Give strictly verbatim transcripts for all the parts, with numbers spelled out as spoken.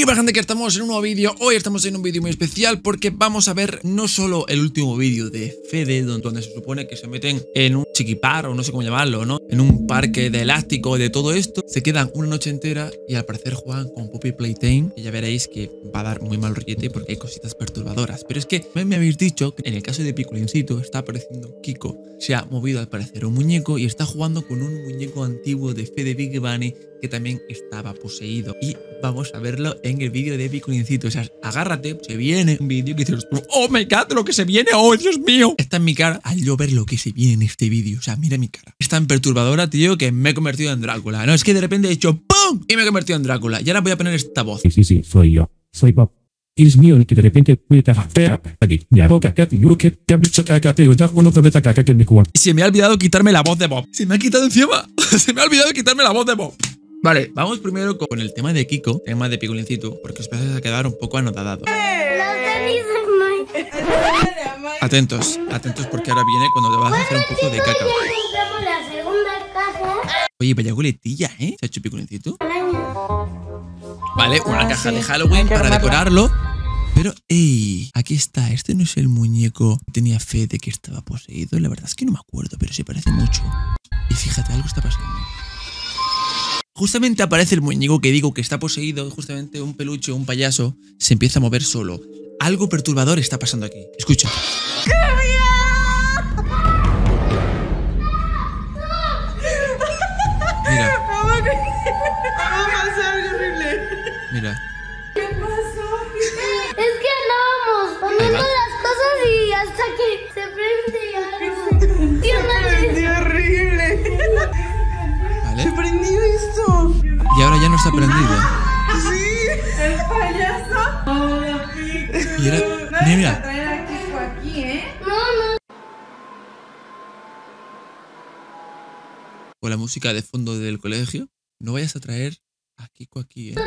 ¿Qué pasa, gente? Que estamos en un nuevo vídeo. Hoy estamos en un vídeo muy especial porque vamos a ver no solo el último vídeo de Fede, donde se supone que se meten en un chiquipar o no sé cómo llamarlo, ¿no? En un parque de elástico, de todo esto. Se quedan una noche entera y al parecer juegan con Poppy Playtime. Y ya veréis que va a dar muy mal rollete porque hay cositas perturbadoras. Pero es que me habéis dicho que en el caso de Piculincito está apareciendo Kiko. Se ha movido al parecer un muñeco y está jugando con un muñeco antiguo de Fede Big Bunny que también estaba poseído. Y vamos a verlo en el vídeo de Piculincito. O sea, agárrate, se viene un vídeo que dices, oh my god, lo que se viene, oh Dios mío. Está en mi cara al yo ver lo que se viene en este vídeo. O sea, mira mi cara. Es tan perturbadora, tío, que me he convertido en Drácula. No, es que de repente he hecho ¡pum! Y me he convertido en Drácula. Y ahora voy a poner esta voz. Sí, sí, sí, soy yo. Soy Bob. Es mío el que de repente puede hacer aquí. Se me ha olvidado quitarme la voz de Bob. Se me ha quitado encima. Se me ha olvidado quitarme la voz de Bob. Vale, vamos primero con el tema de Kiko, tema de Piculincito, porque os vais a quedar un poco anodadados. Atentos, atentos porque ahora viene cuando te vas a hacer un poco de caca. Oye, vaya goletilla, ¿eh? ¿Se ha hecho Piculincito? Vale, una caja de Halloween para decorarlo. Pero, ey, aquí está. Este no es el muñeco que tenía fe de que estaba poseído. La verdad es que no me acuerdo, pero se parece mucho. Y fíjate, algo está pasando. Justamente aparece el muñeco que digo que está poseído. Justamente un peluche, un payaso, se empieza a mover solo. Algo perturbador está pasando aquí. Escucha. Mira. Mira. ¿Qué pasó? Es que andábamos poniendo las cosas y hasta que se prende algo. Tío, se prendió horrible. ¿Vale? Se prendió esto. Y ahora ya no está prendido. Sí. El payaso. Hola, Pico. Y era... No Mira, vas a traer a Kiko aquí, ¿eh? No, no. con la música de fondo del colegio, no vayas a traer a Kiko aquí, ¿eh?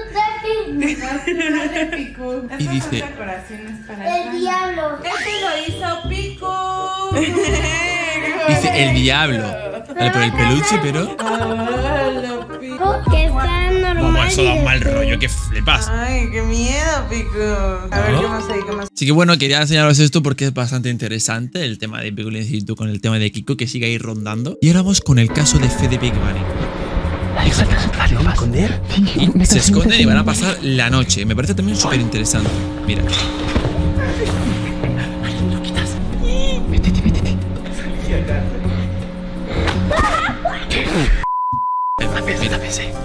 Y dice... El diablo. Este lo hizo Pico. Dice el diablo. Vale, por el peluche, pero... Hola, Pico. Que está normal. Como eso da un mal rollo, que flipas. Ay, qué miedo, Pico. A ver, ¿No? ¿qué más hay? ¿Qué más? Así que bueno, quería enseñaros esto porque es bastante interesante el tema de Piculincito con el tema de Kiko que sigue ahí rondando. Y ahora vamos con el caso de Fede Big Bunny. ¿Vale a esconder? Y se esconden y van a pasar la noche. Me parece también súper interesante. Mira. Métete, métete. Mira.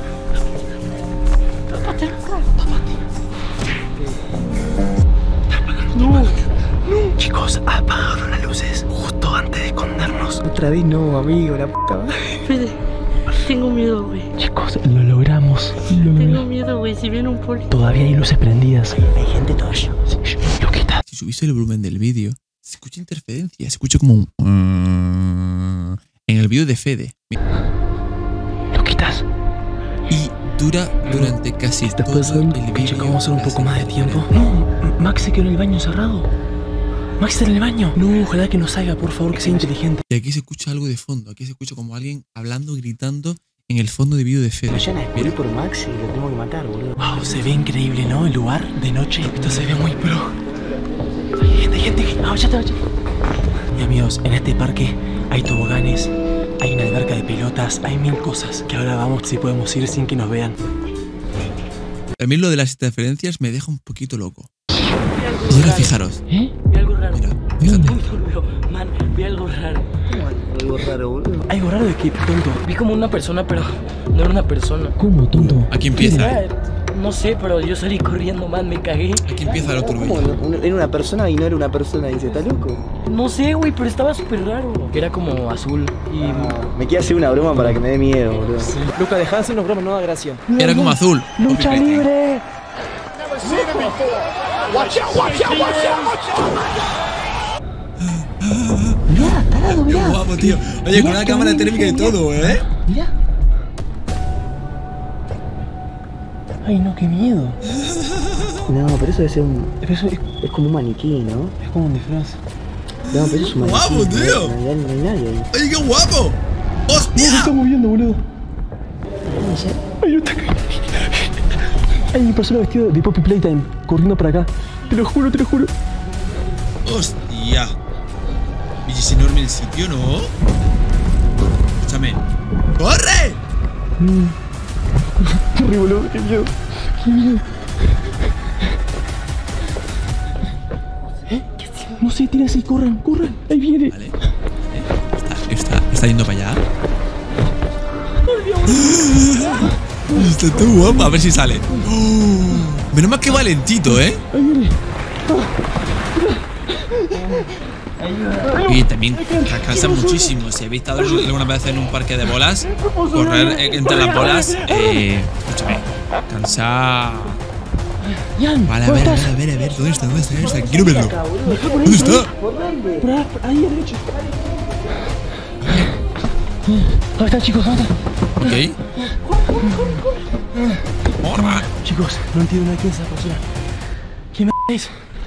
No, no. Chicos, apagaron las luces justo antes de escondernos. Otra vez no, amigo, la puta. Fede, tengo miedo, güey. Chicos, lo logramos. Lo Tengo miedo, güey. Si viene un poli. Todavía hay luces prendidas. Hay, hay gente todavía. Lo quita. Si subís el volumen del vídeo, se escucha interferencia. Se escucha como un... en el vídeo de Fede. Lo quitas. Y dura durante casi ¿Está todo pasando? el vídeo. Chicos, vamos a hacer un poco más de tiempo. No, Max se quedó en el baño encerrado. Max está en el baño. No, ojalá que no salga, por favor, que sea inteligente. Y aquí se escucha algo de fondo. Aquí se escucha como alguien hablando, gritando en el fondo de vídeo de Fede. Vayan a descubrir Mira. por Max y lo tengo que matar, boludo. Wow, se ve increíble, ¿no? El lugar de noche. Esto se ve muy pro. Hay gente, hay gente. Ah, ya está, ya. Y amigos, en este parque hay toboganes, hay una alberca de pelotas, hay mil cosas. Que ahora vamos si podemos ir sin que nos vean. A mí lo de las interferencias me deja un poquito loco. Y ahora fijaros. ¿Eh? Vi algo raro. Mira, fíjate. Muy turbio. Man, vi algo raro. Algo raro, boludo. Algo raro de que, tonto. Vi como una persona, pero no era una persona. ¿Cómo, tonto? Aquí empieza. No sé, pero yo salí corriendo, man. Me cagué. Aquí empieza lo ¿Cómo? turbio. Era una persona y no era una persona, dice, ¿está loco? No sé, güey, pero estaba súper raro. Era como azul y... Ah, me quiere hacer una broma para que me dé miedo, boludo. Luca, dejá de hacernos bromas, no da gracia. Era como azul. ¡Lucha libre! Mirá, tarado, Qué mirá. guapo, tío. Oye, con una cámara térmica y todo, ¿eh? Mirá. Ay, no, qué miedo. No, pero eso debe ser un... Pero eso es, Es como un maniquí, ¿no? es como un disfraz. No, pero eso es un maniquí. Guapo, tío. No, no, no hay nadie ahí. ¡Oye, qué guapo! No, se está ¡Hostia! moviendo, boludo. No sé. Ay, no está cayendo. Hay una persona vestida de Poppy Playtime corriendo para acá. Te lo juro, te lo juro. Hostia. Y es enorme el sitio, ¿no? Escúchame. ¡Corre! Mm. Corre, boludo, qué miedo. Qué miedo. ¿Eh? ¿Qué hacemos? No sé, tiene así, corran, corran. Ahí viene. Vale. ¿Eh? Está, está, está yendo para allá. Está todo guapo. A ver si sale. Oh, menos mal que valentito, ¿eh? Ahí viene. Y también cansa muchísimo. Si habéis estado alguna vez en un parque de bolas, correr entre las bolas, eh, escúchame, cansa. Vale, a ver, a ver, a ver, a ver, ¿dónde está? ¿Dónde está? ¿Dónde está? Quiero verlo. ¿Dónde está? Ahí, a derecho. ¿Dónde está, chicos? ¿Dónde está? Ok. Morra. Chicos, no entiendo nada de quién es esa persona. ¿Qué me es?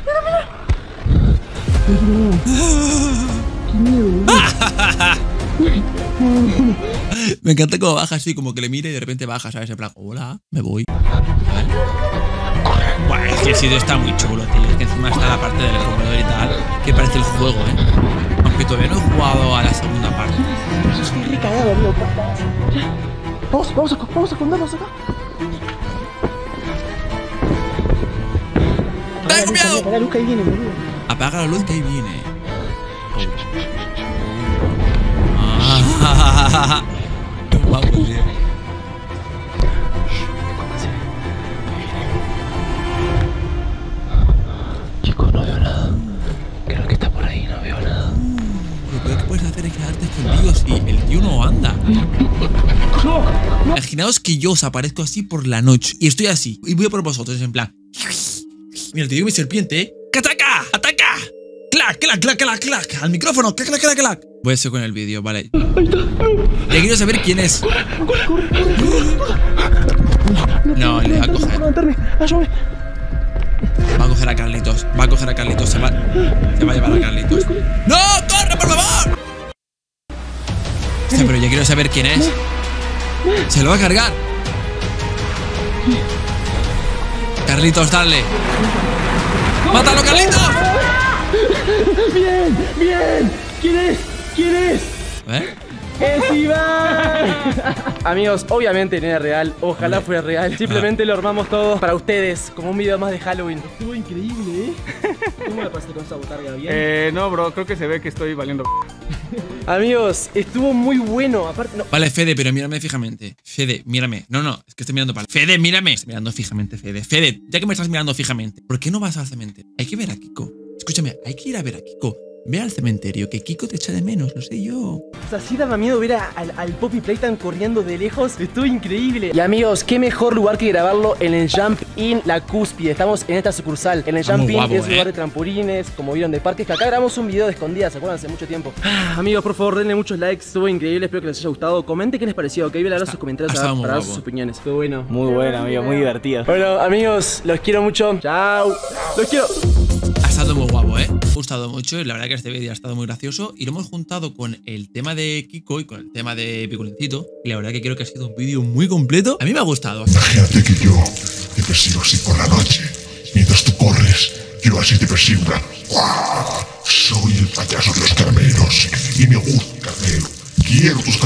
Me encanta cómo baja así, como que le mira y de repente baja, ¿sabes? En plan, hola, me voy. ¿Vale? Bueno, es que el sitio está muy chulo, tío. Es que encima está la parte del comedor y tal, que parece el juego, ¿eh? Aunque todavía no he jugado a la segunda parte. Estoy recagado, amigo. Vamos, vamos a, vamos a escondernos acá. ¡Tengo miedo! Apaga la luz que ahí viene, boludo. Apaga la luz que ahí viene. Ah, vamos, tío. Chicos, no veo nada. Creo que está por ahí, no veo nada. Lo peor que puedes hacer es quedarte escondido si el tío no anda. Imaginaos que yo os aparezco así por la noche y estoy así y voy a por vosotros en plan. Mira, te digo mi serpiente, ¿eh? ¡Que ataca! ¡Ataca! ¡Clac, clac, clac, clac, clac! ¡Al micrófono! ¡Clac, clac, clac, clac! Voy a hacer con el vídeo, vale. Ya quiero saber quién es. No, le va a coger. Va a coger a Carlitos. Va a coger a Carlitos. Se va, se va a llevar a Carlitos. ¡No! ¡Corre, por favor! Hostia, pero ya quiero saber quién es. Se lo va a cargar. Carlitos, dale. ¡Mátalo, Carlitos! ¡Bien! ¡Bien! ¿Quién es? ¿Quién es? ¿Eh? ¡Es Iván! Amigos, obviamente no era real. Ojalá fuera real. Simplemente lo armamos todo para ustedes, como un video más de Halloween. Estuvo increíble, ¿eh? ¿Cómo la pasaste con esa botarga? ¿Bien? Eh, no, bro, creo que se ve que estoy valiendo. Amigos, estuvo muy bueno. Aparte, no. Vale, Fede, pero mírame fijamente. Fede, mírame. No, no, es que estoy mirando para. Fede, mírame. Estoy mirando fijamente, Fede. Fede, ya que me estás mirando fijamente, ¿por qué no vas al cementerio? Hay que ver a Kiko. Escúchame, hay que ir a ver a Kiko. Ve al cementerio, que Kiko te echa de menos, lo sé yo. O sea, sí daba miedo ver a- al, al Poppy Playtime corriendo de lejos. Estuvo increíble. Y amigos, qué mejor lugar que grabarlo en el Jump In La Cúspide. Estamos en esta sucursal. En el Está Jump muy In guapo, es un ¿eh? lugar de trampolines, como vieron, de parques. Que acá grabamos un video de escondidas, ¿se acuerdan? Hace mucho tiempo. Ah, amigos, por favor, denle muchos likes. Estuvo increíble, espero que les haya gustado. Comente qué les pareció, ok. Voy a leer sus comentarios ha para, estado muy para dar guapo. sus opiniones. Estuvo bueno. Muy bueno, amigo, muy divertido. Bueno, amigos, los quiero mucho. Chao. Los quiero. Ha estado muy guapo, ¿eh? Me ha gustado mucho y la verdad que este vídeo ha estado muy gracioso y lo hemos juntado con el tema de Kiko y con el tema de Piculincito y la verdad que creo que ha sido un vídeo muy completo. A mí me ha gustado. Imagínate que yo te persigo así por la noche. Mientras tú corres, yo así te persigo. ¡Guau! Soy el payaso de los caramelos y me gusta el caramelo. Quiero tus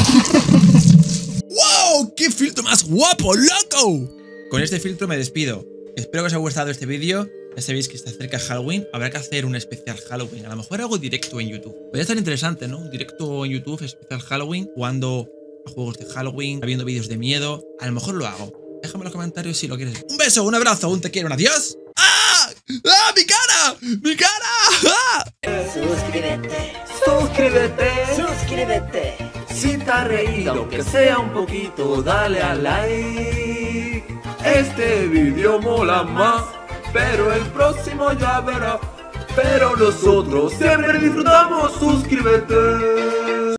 caramelos. ¡Wow! ¡Qué filtro más guapo, loco! Con este filtro me despido. Espero que os haya gustado este vídeo. Ya sabéis que está cerca Halloween. Habrá que hacer un especial Halloween. A lo mejor algo directo en YouTube. Podría estar interesante, ¿no? Un directo en YouTube, especial Halloween, jugando a juegos de Halloween, viendo vídeos de miedo. A lo mejor lo hago. Déjame en los comentarios si lo quieres. Un beso, un abrazo, un te quiero, un adiós. ¡Ah! ¡Ah! ¡Mi cara! ¡Mi cara! ¡Ah! Suscríbete, suscríbete, suscríbete. Si te has reído, aunque sea un poquito, dale a like. Este video mola más, pero el próximo ya verá. Pero nosotros siempre disfrutamos, suscríbete.